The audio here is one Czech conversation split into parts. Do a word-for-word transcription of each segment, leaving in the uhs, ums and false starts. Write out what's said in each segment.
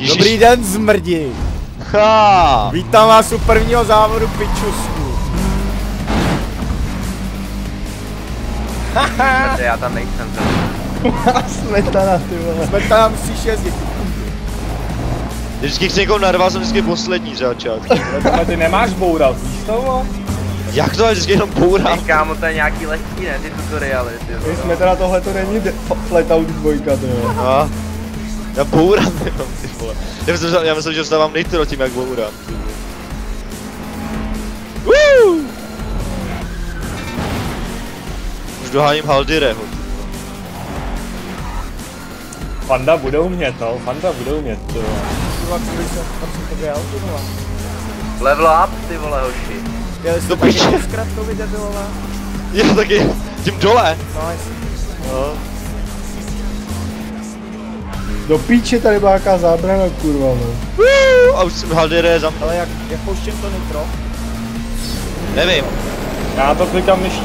Ježiš. Dobrý den, zmrdi. Ha. Vítám vás u prvního závodu pičusku. Haha. Já tam nejsem. Smetana, ty vole. Smetana musíš jezdit. Vždycky chci někoho narvat, jsem vždycky poslední řáčák. Ale ty nemáš bourat, víš to? Jak to je vždycky jenom bourám? Ty kámo, to je nějaký lehký, ne? Ty tutoriály, ty. My jsme teda tohle to není Flatout dvojka, ty vole. No. Já bourám jenom, ty vole. Já myslím, že, já myslím, že vstávám nitro tím, jak bourám. Woo! Už doháním Haldireho. Fanda bude umět, no. Fanda bude umět, ty vole. Kurva, když jsem tam jsem to dělal, ty vole. Level up, ty vole, hoši. Jeli jste Do taky piče. s kratkou debilové? Jo, taky tím dole. No, jestli. No. Do píče tady byla jaká zábrana, kurva, no. Woo! A už jsem Haldire za mnou. Ale jak, jak pouštím to nitro? Nevím. Já to klikám myší.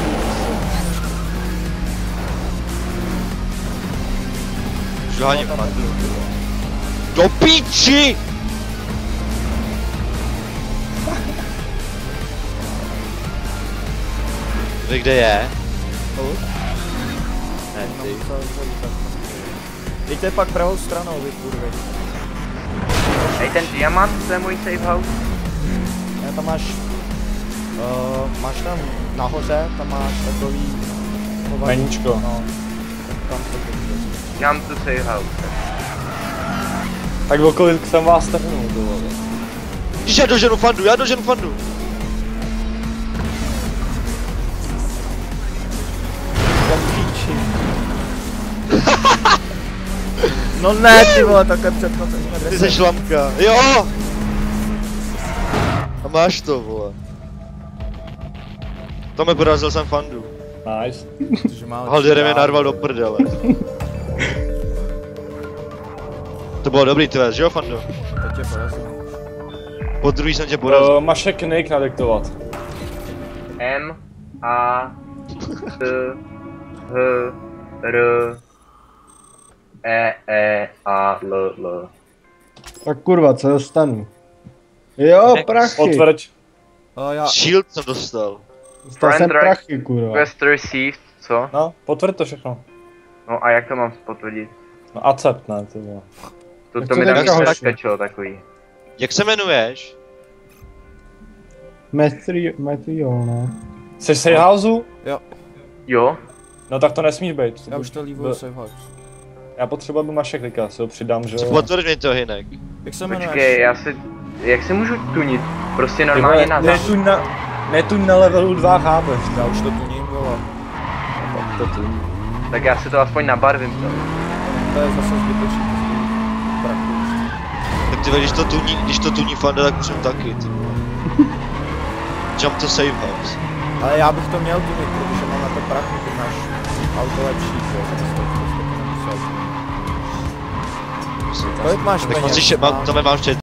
Už doháním Fandu. Do píči! Vy kde je? Ne, ty. Dejte pak pravou stranou, vy kurvy. Hej, ten diamant, to je můj safe house. Ne, tam máš... Uh, máš tam nahoře, tam máš takový... Meníčko. No. Tam to bude. Já mám tu safe house. Tak okolik jsem vás trhnul, ty vole. Když já doženu Fandu, já doženu Fandu. Tam píči. No ne, ty vole, takhle před jsme Ty jsi šlamka. Jo! A máš to, vole. Tome, porazil jsem Fandu. Nice. Haldire mě narval do prdele. To bylo dobrý tvé, že jo, Fando? To tě porazil. Po druhý jsem tě porazil. Uh, Mašek Nick nadiktovat. M, A, T, H, R, E, E, A, L, L. Tak kurva, co dostanu? Jo, prachy. Potvrď. Uh, já... Shield jsem dostal. Dostal jsem prachy, kurva. Quest received, co? No, potvrď to všechno. No a jak to mám potvrdit? No accept, ne, ty vole. To, Jak to to mi tak tam hoši? nestačilo takový. Jak se jmenuješ? Metrio, Metrio, no. Jsi safehouseu? Jo. Jo? No tak to nesmíš být. Já už to líbuju safe house. Já potřebuji, aby Mašek klika, si ho přidám, že jo. Potvrď mi to, Hinek. Jak se jmenuješ? Počkej, já si... Jak si můžu tunit? Prostě normálně na zá... Netuň na... Netuň na levelu dva, chápeš? Já už to tuním, vole. Tak to tuň. Tak já si to aspoň nabarvím to. To je zase zbytečný. Braku. Tak ty když to tuní, když to tuní Fanda, tak musím taky, ty. Jump to save house. Ale já bych to měl tunit, protože mám na to prachu, ty máš auto lepší, jo, tak to prostě nemusel. Kolik máš Tak peněz? musíš, mám, to mám ještě